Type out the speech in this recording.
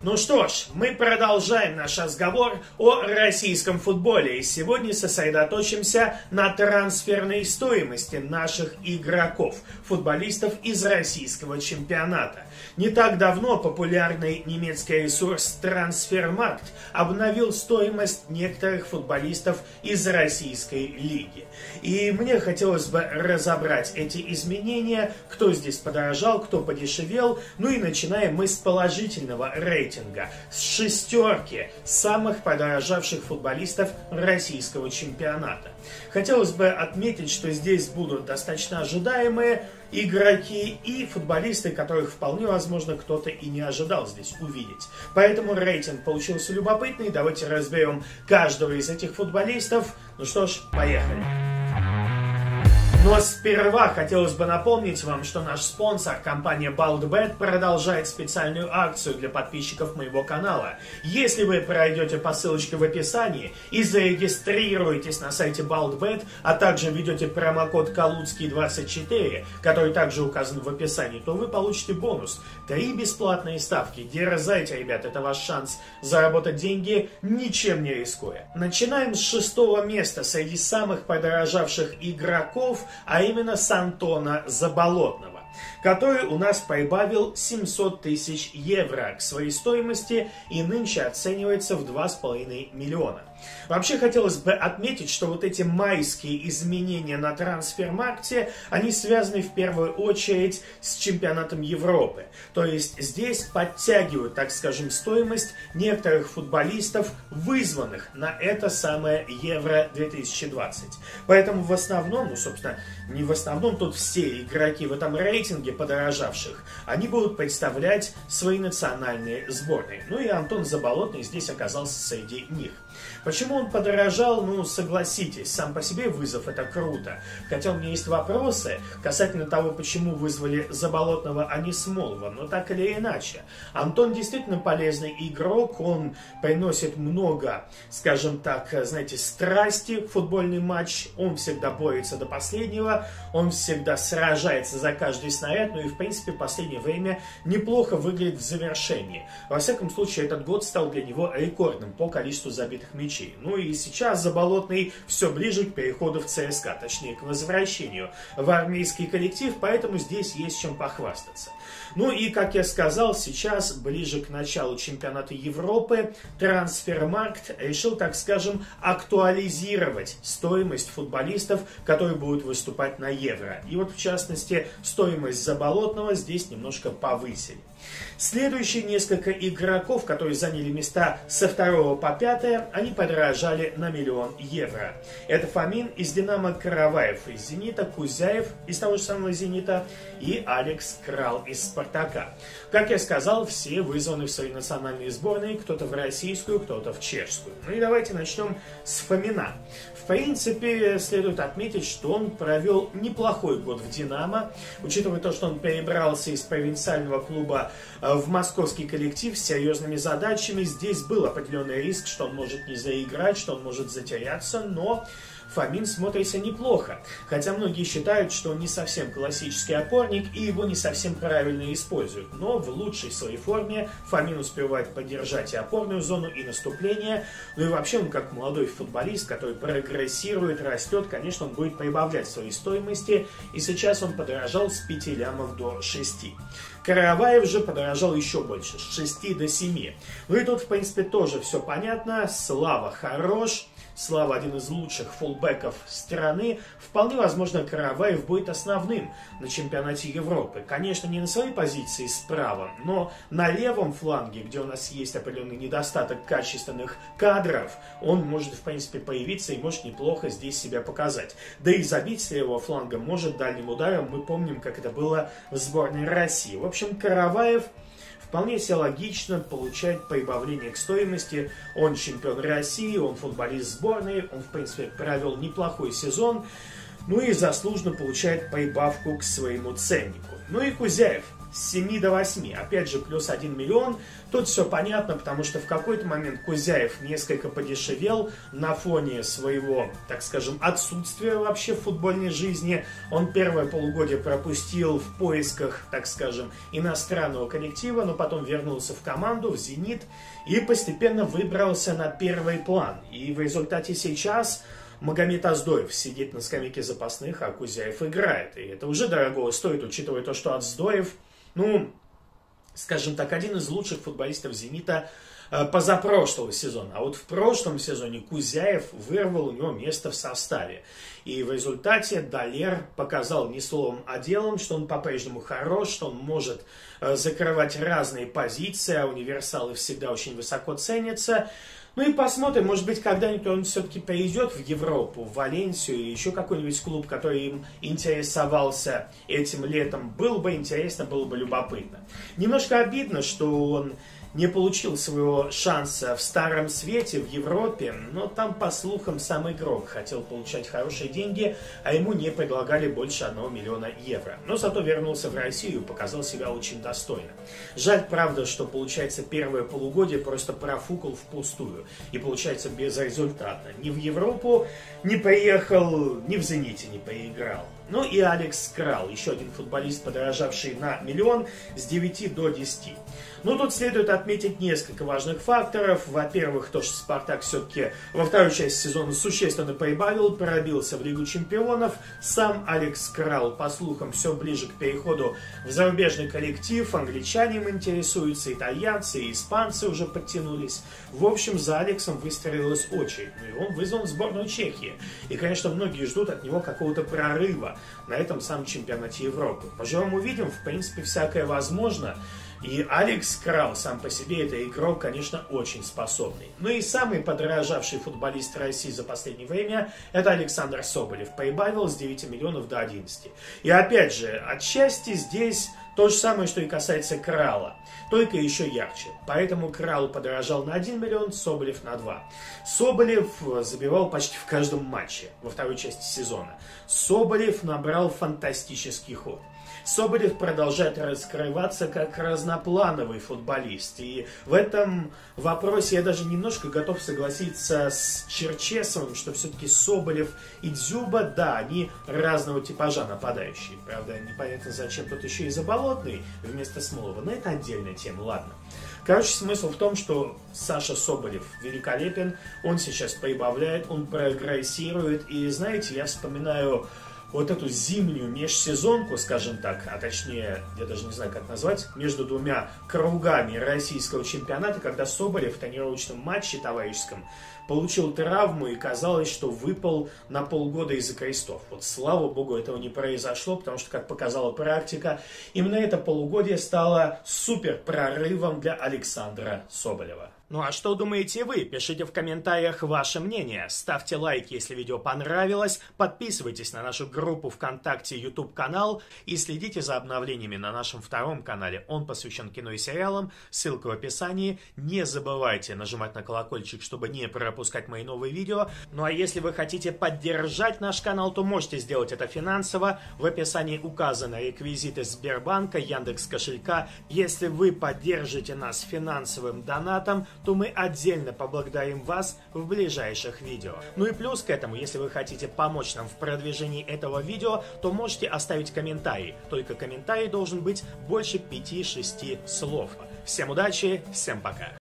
Ну что ж, мы продолжаем наш разговор о российском футболе и сегодня сосредоточимся на трансферной стоимости наших игроков, футболистов из российского чемпионата. Не так давно популярный немецкий ресурс Transfermarkt обновил стоимость некоторых футболистов из российской лиги. И мне хотелось бы разобрать эти изменения, кто здесь подорожал, кто подешевел. Ну и начинаем мы с положительного рейтинга, с шестерки самых подорожавших футболистов российского чемпионата. Хотелось бы отметить, что здесь будут достаточно ожидаемые игроки и футболисты, которых вполне возможно кто-то и не ожидал здесь увидеть. Поэтому рейтинг получился любопытный. Давайте разберем каждого из этих футболистов. Ну что ж, поехали. Но сперва хотелось бы напомнить вам, что наш спонсор, компания BaldBet, продолжает специальную акцию для подписчиков моего канала. Если вы пройдете по ссылочке в описании и зарегистрируетесь на сайте BaldBet, а также введете промокод Калуцкий24, который также указан в описании, то вы получите бонус. 3 бесплатные ставки. Дерзайте, ребят, это ваш шанс заработать деньги, ничем не рискуя. Начинаем с 6-го места среди самых подорожавших игроков, а именно с Антона Заболотного, который у нас прибавил 700 тысяч евро к своей стоимости и нынче оценивается в 2,5 миллиона. Вообще хотелось бы отметить, что вот эти майские изменения на трансфермаркте, они связаны в первую очередь с чемпионатом Европы. То есть здесь подтягивают, так скажем, стоимость некоторых футболистов, вызванных на это самое Евро 2020. Поэтому в основном, ну собственно, не в основном, тут все игроки в этом рейтинге подорожавших, они будут представлять свои национальные сборные. Ну и Антон Заболотный здесь оказался среди них. Почему он подорожал? Ну, согласитесь, сам по себе вызов это круто. Хотя у меня есть вопросы касательно того, почему вызвали Заболотного, а не Смолова. Но так или иначе, Антон действительно полезный игрок, он приносит много, скажем так, знаете, страсти в футбольный матч. Он всегда борется до последнего, он всегда сражается за каждый снаряд. Ну и в принципе в последнее время неплохо выглядит в завершении. Во всяком случае, этот год стал для него рекордным по количеству забитых мячей. Ну и сейчас Заболотный все ближе к переходу в ЦСКА, точнее к возвращению в армейский коллектив, поэтому здесь есть чем похвастаться. Ну и, как я сказал, сейчас, ближе к началу чемпионата Европы, Трансфермаркт решил, так скажем, актуализировать стоимость футболистов, которые будут выступать на Евро. И вот, в частности, стоимость Заболотного здесь немножко повысили. Следующие несколько игроков, которые заняли места со 2 по 5, они подорожали на 1 000 000 евро. Это Фомин из Динамо, Караваев из Зенита, Кузяев из того же самого Зенита и Алекс Крал из Спартака. Как я сказал, все вызваны в свои национальные сборные, кто-то в российскую, кто-то в чешскую. Ну и давайте начнем с Фомина. В принципе, следует отметить, что он провел неплохой год в Динамо, учитывая то, что он перебрался из провинциального клуба в московский коллектив с серьезными задачами. Здесь был определенный риск, что он может не заиграть, что он может затеряться, но Фомин смотрится неплохо. Хотя многие считают, что он не совсем классический опорник и его не совсем правильно используют. Но в лучшей своей форме Фомин успевает поддержать и опорную зону, и наступление. Ну и вообще он как молодой футболист, который прогрессирует, растет, конечно, он будет прибавлять своей стоимости. И сейчас он подорожал с 5 лямов до 6. Караваев же подорожал еще больше, с 6 до 7. Ну и тут, в принципе, тоже все понятно. Слава хорош. Слава один из лучших фулбеков страны. Вполне возможно, Караваев будет основным на чемпионате Европы. Конечно, не на своей позиции справа, но на левом фланге, где у нас есть определенный недостаток качественных кадров, он может, в принципе, появиться и может неплохо здесь себя показать. Да и забить с левого фланга может дальним ударом. Мы помним, как это было в сборной России. В общем, Караваев вполне себе логично получает прибавление к стоимости. Он чемпион России, он футболист сборной, он, в принципе, провел неплохой сезон, ну и заслуженно получает прибавку к своему ценнику. Ну и Кузяев. с 7 до 8. Опять же, плюс 1 миллион. Тут все понятно, потому что в какой-то момент Кузяев несколько подешевел на фоне своего, так скажем, отсутствия вообще в футбольной жизни. Он первое полугодие пропустил в поисках, так скажем, иностранного коллектива, но потом вернулся в команду, в «Зенит», и постепенно выбрался на первый план. И в результате сейчас Магомед Аздоев сидит на скамейке запасных, а Кузяев играет. И это уже дорого стоит, учитывая то, что Аздоев, скажем так, один из лучших футболистов «Зенита» позапрошлого сезона. А вот в прошлом сезоне Кузяев вырвал у него место в составе. И в результате Далер показал не словом, а делом, что он по-прежнему хорош, что он может закрывать разные позиции, а универсалы всегда очень высоко ценятся. Ну и посмотрим, может быть, когда-нибудь он все-таки перейдет в Европу, в Валенсию или еще какой-нибудь клуб, который им интересовался этим летом. Было бы интересно, было бы любопытно. Немножко обидно, что он не получил своего шанса в Старом Свете, в Европе, но там, по слухам, сам игрок хотел получать хорошие деньги, а ему не предлагали больше 1 миллиона евро. Но зато вернулся в Россию и показал себя очень достойно. Жаль, правда, что, получается, первое полугодие просто профукал впустую. И, получается, безрезультатно. Ни в Европу не поехал, ни в «Зените» не поиграл. Ну и Алекс Крал, еще один футболист, подорожавший на миллион с 9 до 10. Ну, тут следует отметить несколько важных факторов. Во-первых, то, что «Спартак» все-таки во второй части сезона существенно прибавил, пробился в Лигу чемпионов. Сам Алекс Крал, по слухам, все ближе к переходу в зарубежный коллектив. Англичане им интересуются, итальянцы и испанцы уже подтянулись. В общем, за Алексом выстроилась очередь. Ну и он вызван в сборную Чехии. И, конечно, многие ждут от него какого-то прорыва на этом самом чемпионате Европы. Поживем увидим, в принципе, всякое возможно. И Алекс Крал сам по себе это игрок, конечно, очень способный. Ну и самый подорожавший футболист России за последнее время это Александр Соболев. Прибавил с 9 миллионов до 11. И опять же, отчасти здесь то же самое, что и касается Крала, только еще ярче. Поэтому Крал подорожал на 1 миллион, Соболев на 2. Соболев забивал почти в каждом матче во второй части сезона. Соболев набрал фантастический ход. Соболев продолжает раскрываться как разноплановый футболист. И в этом вопросе я даже немножко готов согласиться с Черчесовым, что все-таки Соболев и Дзюба, да, они разного типажа нападающие. Правда, непонятно, зачем тут еще и Заболотный вместо Смолова. Но это отдельная тема, ладно. Короче, смысл в том, что Саша Соболев великолепен, он сейчас прибавляет, он прогрессирует. И знаете, я вспоминаю вот эту зимнюю межсезонку, скажем так, а точнее, я даже не знаю, как назвать, между двумя кругами российского чемпионата, когда Соболев в тренировочном матче товарищеском получил травму и казалось, что выпал на полгода из-за крестов. Вот слава богу, этого не произошло, потому что, как показала практика, именно это полугодие стало супер прорывом для Александра Соболева. Ну а что думаете вы? Пишите в комментариях ваше мнение. Ставьте лайк, если видео понравилось. Подписывайтесь на нашу группу ВКонтакте, YouTube канал и следите за обновлениями на нашем втором канале. Он посвящен кино и сериалам. Ссылка в описании. Не забывайте нажимать на колокольчик, чтобы не пропускать мои новые видео. Ну а если вы хотите поддержать наш канал, то можете сделать это финансово. В описании указаны реквизиты Сбербанка, Яндекс.Кошелька. Если вы поддержите нас финансовым донатом, то мы отдельно поблагодарим вас в ближайших видео. Ну и плюс к этому, если вы хотите помочь нам в продвижении этого видео, то можете оставить комментарий. Только комментарий должен быть больше 5-6 слов. Всем удачи, всем пока!